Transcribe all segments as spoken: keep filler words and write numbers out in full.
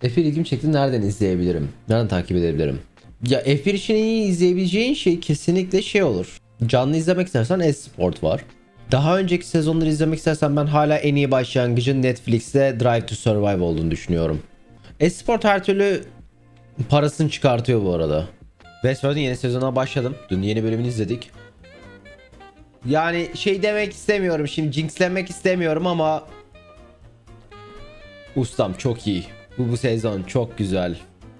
F bir ilgimi çekti. Nereden izleyebilirim? Nereden takip edebilirim? Ya F bir için iyi izleyebileceğin şey kesinlikle şey olur. Canlı izlemek istersen Esport var. Daha önceki sezonları izlemek istersen ben hala en iyi başlangıcın Netflix'te Drive to Survive olduğunu düşünüyorum. Esport her türlü parasını çıkartıyor bu arada. Westworld'un yeni sezonuna başladım. Dün yeni bölümünü izledik. Yani şey demek istemiyorum şimdi, jinxlemek istemiyorum ama ustam çok iyi. Bu bu sezon çok güzel.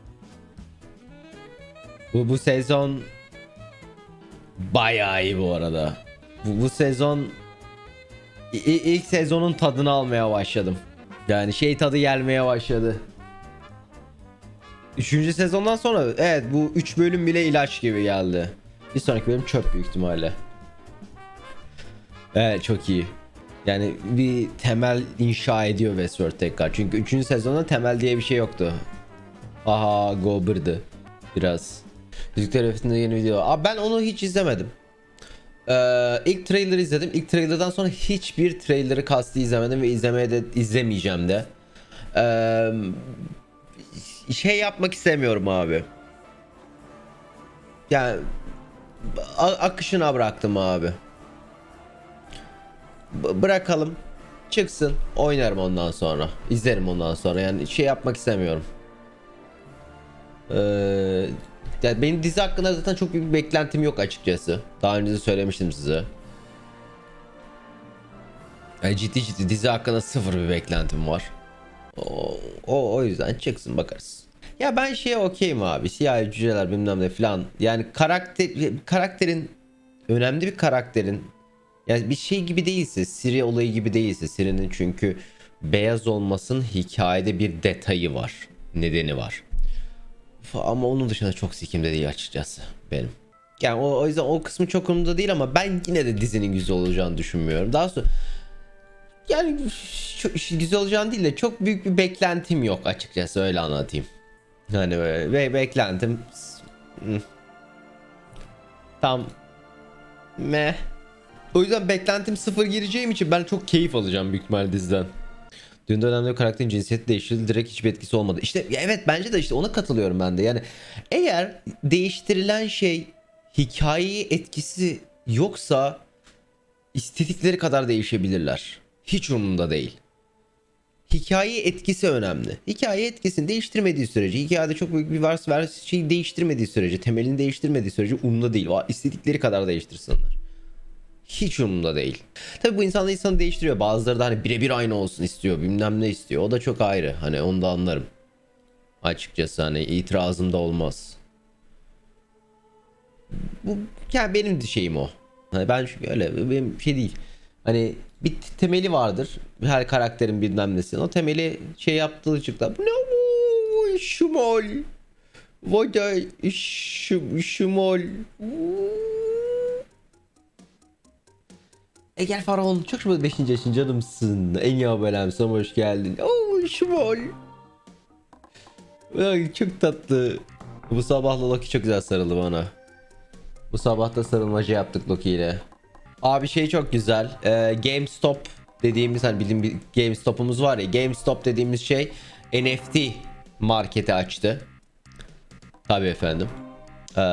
Bu bu sezon bayağı iyi bu arada. Bu bu sezon i- ilk sezonun tadını almaya başladım. Yani şey tadı gelmeye başladı. Üçüncü sezondan sonra evet bu üç bölüm bile ilaç gibi geldi. Bir sonraki bölüm çöp büyük ihtimalle. Evet çok iyi. Yani bir temel inşa ediyor Westworld tekrar. Çünkü üçüncü sezonda temel diye bir şey yoktu. Aha Gober'dı biraz. Yüzükler Efendisi'nde yeni video. Abi ben onu hiç izlemedim. Ee, ilk trailer izledim. İlk trailerdan sonra hiçbir trailer'ı kastı izlemedim ve izlemeye de izlemeyeceğim de. Ee, şey yapmak istemiyorum abi. Yani a- akışına bıraktım abi. B- bırakalım. Çıksın. Oynarım ondan sonra. İzlerim ondan sonra. Yani şey yapmak istemiyorum. Ee, yani benim dizi hakkında zaten çok büyük bir beklentim yok açıkçası. Daha önce de söylemiştim size. Yani ciddi ciddi dizi hakkında sıfır bir beklentim var. O, o, o yüzden çıksın bakarız. Ya ben şeye okeyim abi. Siyahi cüceler bilmem ne falan. Yani karakter karakterin önemli bir karakterin, yani bir şey gibi değilse, Siri olayı gibi değilse, Siri'nin çünkü beyaz olmasının hikayede bir detayı var. Nedeni var. Ama onun dışında çok sikimde değil açıkçası benim. Yani o, o yüzden o kısmı çok umurumda değil ama ben yine de dizinin güzel olacağını düşünmüyorum. Daha sonra yani çok güzel olacağını değil de çok büyük bir beklentim yok açıkçası, öyle anlatayım. Hani böyle ve beklentim hmm, tam meh. O yüzden beklentim sıfır gireceğim için ben çok keyif alacağım büyük ihtimalle diziden. Dün dönemde karakterin cinsiyeti değiştirildi, direkt hiçbir etkisi olmadı. İşte evet, bence de işte ona katılıyorum ben de. Yani eğer değiştirilen şey hikayeye etkisi yoksa istedikleri kadar değişebilirler. Hiç umurumda değil. Hikaye etkisi önemli. Hikaye etkisini değiştirmediği sürece, hikayede çok büyük bir vars vers şeyi değiştirmediği sürece, temelini değiştirmediği sürece umurumda değil. O istedikleri kadar değiştirsinler. Hiç umurumda değil. Tabi bu insanlar insanı değiştiriyor. Bazıları da hani birebir aynı olsun istiyor. Bilmem ne istiyor. O da çok ayrı. Hani onu da anlarım. Açıkçası hani itirazım da olmaz. Bu yani benim de şeyim o. Hani ben çünkü öyle benim şey değil. Hani bir temeli vardır. Her karakterin bilmem nesi. O temeli şey yaptığı çıktı. Bu ne bu? Şumol. Vada şumol. Egel Faraon çok şımarık beşinci yaşın canımsın. En ya belem sana hoş geldin. Oo şumol. Ay, çok tatlı. Bu sabah Loki çok güzel sarıldı bana. Bu sabah da sarılmaca yaptık Loki ile. Abi şey çok güzel. Ee, GameStop dediğimiz hani bildiğim bir GameStop'umuz var ya. GameStop dediğimiz şey N F T marketi açtı. Tabii efendim. Ee,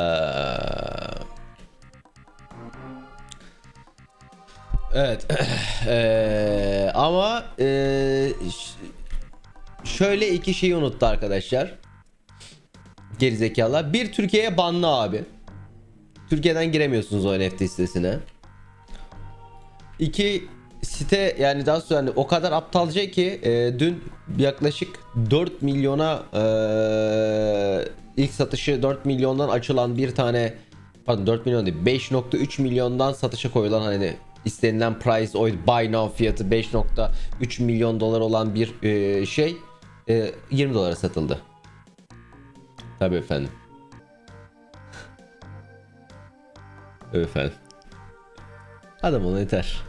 evet. Ee, ama ee, şöyle iki şeyi unuttu arkadaşlar. Gerizekalılar. Bir, Türkiye'ye banlı abi. Türkiye'den giremiyorsunuz o N F T sitesine. İki, site yani daha sonra hani o kadar aptalca ki e, dün yaklaşık dört milyona e, ilk satışı dört milyondan açılan bir tane, pardon dört milyon değil, beş nokta üç milyondan satışa koyulan, hani istenilen price oydu, buy now fiyatı beş nokta üç milyon dolar olan bir e, şey e, yirmi dolara satıldı. Tabii efendim. Tabii efendim. Adam ona yeter.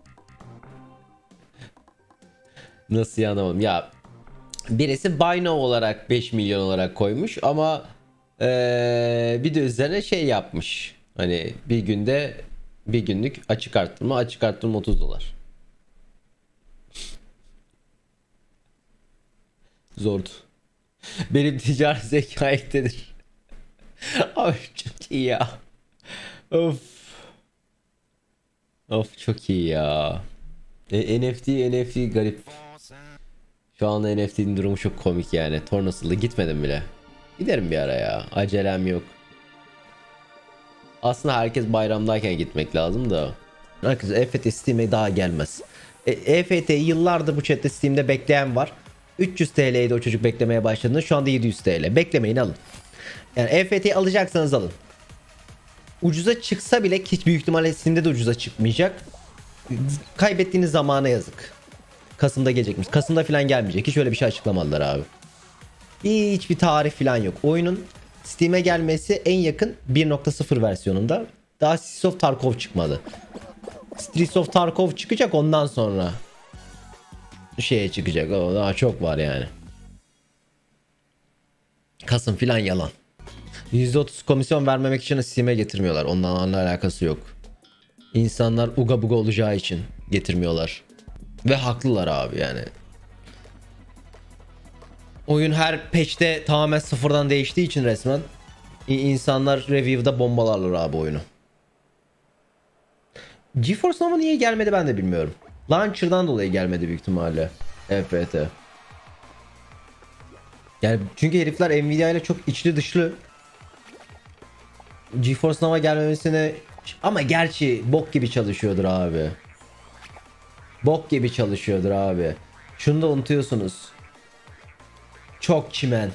Nasıl ya, anlamadım. Ya birisi Buy Now olarak beş milyon olarak koymuş ama ee, bir de üzerine şey yapmış. Hani bir günde bir günlük açık arttırma, açık arttırma otuz dolar. Zordu. Benim ticari zeka ektedir. Abi çok iyi ya. Of. Of çok iyi ya. E, N F T N F T garip. Şu anda N F T'nin durumu çok komik yani. Tornasılı gitmedim bile. Giderim bir ara ya. Acelem yok. Aslında herkes bayramdayken gitmek lazım da. Herkes E F T Steam'e daha gelmez. E, E F T'yi yıllardır bu chatte Steam'de bekleyen var. üç yüz T L'ydi o çocuk beklemeye başladığında. Şu anda yedi yüz T L. Beklemeyin, alın. Yani E F T'yi alacaksanız alın. Ucuza çıksa bile hiç büyük ihtimalle Steam'de de ucuza çıkmayacak. Kaybettiğiniz zamana yazık. Kasım'da gelecekmiş. Kasım'da falan gelmeyecek. Hiç öyle bir şey açıklamadılar abi. Hiçbir tarih falan yok. Oyunun Steam'e gelmesi en yakın bir nokta sıfır versiyonunda. Daha Streets of Tarkov çıkmadı. Streets of Tarkov çıkacak, ondan sonra şeye çıkacak. O daha çok var yani. Kasım falan yalan. yüzde otuz komisyon vermemek için Steam'e getirmiyorlar. Ondan alakası yok. İnsanlar uga buga olacağı için getirmiyorlar. Ve haklılar abi yani. Oyun her patch'te tamamen sıfırdan değiştiği için resmen insanlar review'da bombalarlar abi oyunu. GeForce Now niye gelmedi ben de bilmiyorum. Launcher'dan dolayı gelmedi büyük ihtimalle. E F T. Yani çünkü herifler Nvidia ile çok içli dışlı. GeForce Now'a gelmemesine, ama gerçi bok gibi çalışıyordur abi. Bok gibi çalışıyordur abi. Şunu da unutuyorsunuz. Çok çimen.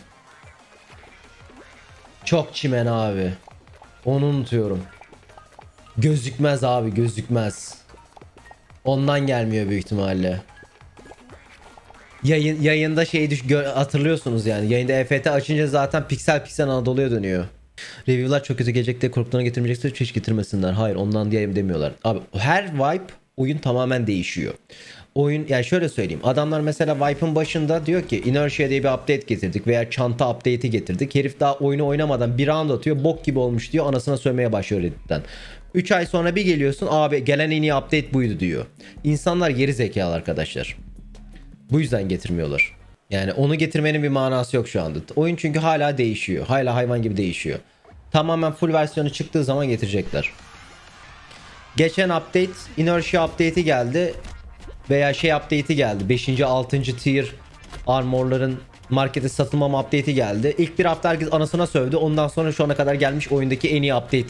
Çok çimen abi. Onu unutuyorum. Gözükmez abi, gözükmez. Ondan gelmiyor büyük ihtimalle. Yayın, yayında şeyi düş hatırlıyorsunuz yani. Yayında E F T açınca zaten piksel piksel Anadolu'ya dönüyor. Review'lar çok kötü gelecek de korktuğuna getirmeyecekse hiç getirmesinler. Hayır, ondan diye demiyorlar. Abi her wipe oyun tamamen değişiyor. Oyun yani şöyle söyleyeyim. Adamlar mesela wipe'ın başında diyor ki Inertia diye bir update getirdik veya çanta update'i getirdik. Herif daha oyunu oynamadan bir round atıyor. Bok gibi olmuş diyor. Anasına sövmeye başlıyor Reddit'ten. üç ay sonra bir geliyorsun, abi gelen en iyi update buydu diyor. İnsanlar geri zekalı arkadaşlar. Bu yüzden getirmiyorlar. Yani onu getirmenin bir manası yok şu anda. Oyun çünkü hala değişiyor. Hala hayvan gibi değişiyor. Tamamen full versiyonu çıktığı zaman getirecekler. Geçen update Inertia update'i geldi. Veya şey update'i geldi. beşinci altıncı tier armorların markete satılmama update'i geldi. İlk bir hafta herkes anasına sövdü. Ondan sonra şu ana kadar gelmiş oyundaki en iyi update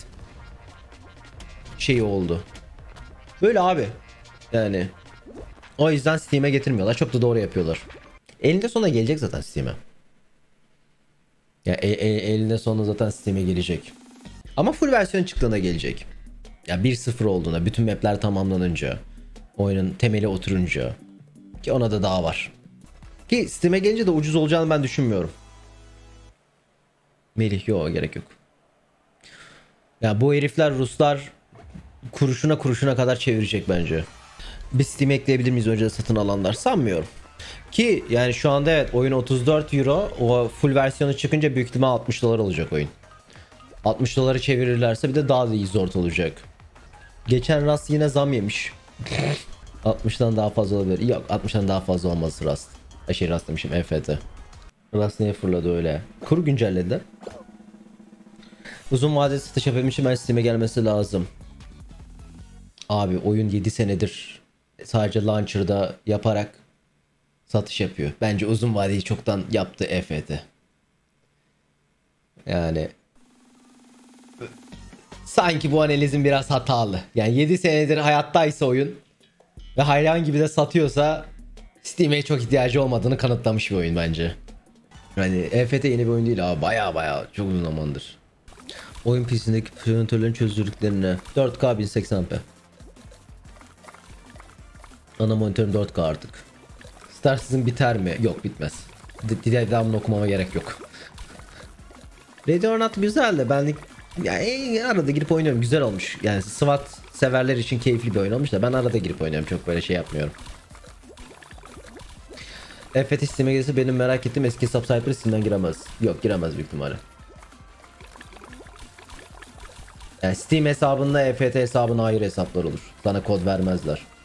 şeyi oldu. Böyle abi. Yani o yüzden Steam'e getirmiyorlar. Çok da doğru yapıyorlar. Elinde sonunda gelecek zaten Steam'e. Ya e, e, elinde sonunda zaten Steam'e gelecek. Ama full versiyon çıktığında gelecek. Ya bir sıfır olduğunda, bütün map'ler tamamlanınca, oyunun temeli oturunca, ki ona da daha var. Ki Steam'e gelince de ucuz olacağını ben düşünmüyorum. Melih yok, gerek yok. Ya bu herifler Ruslar kuruşuna kuruşuna kadar çevirecek bence. Bir Steam ekleyebilir miyiz önce de satın alanlar? Sanmıyorum. Ki yani şu anda evet oyun otuz dört euro, o full versiyonu çıkınca büyük ihtimal altmış dolar olacak oyun. altmış doları çevirirlerse bir de daha da iyi zor olacak. Geçen Rust yine zam yemiş. altmıştan daha fazla olabilir. Yok, altmıştan daha fazla olmaz Rust. Şey Rust demişim, E F T. Rust niye fırladı öyle? Kuru güncelledi. Uzun vadeli satış yapabilmek için ben Steam'e gelmesi lazım. Abi oyun yedi senedir sadece launcher'da yaparak satış yapıyor. Bence uzun vadeyi çoktan yaptı E F T. Yani sanki bu analizin biraz hatalı. Yani yedi senedir hayattaysa oyun ve hayran gibi de satıyorsa Steam'e çok ihtiyacı olmadığını kanıtlamış bir oyun bence. Yani E F T yeni bir oyun değil abi. Baya baya çok uzun zamandır. Oyun P C'sindeki monitörlerin çözünürlüklerine dört K bin seksen p. Ana monitörüm dört K artık. Star Citizen biter mi? Yok, bitmez. Devamını okumama gerek yok. Ready or Not güzel de ben yani arada girip oynuyorum, güzel olmuş. Yani SWAT severler için keyifli bir oyun olmuş da ben arada girip oynuyorum, çok böyle şey yapmıyorum. E F T Steam'e gelirse benim merak ettiğim eski hesap sahipleri Steam'den giremez. Yok, giremez büyük ihtimalle. Yani Steam hesabında E F T hesabına ayrı hesaplar olur. Sana kod vermezler.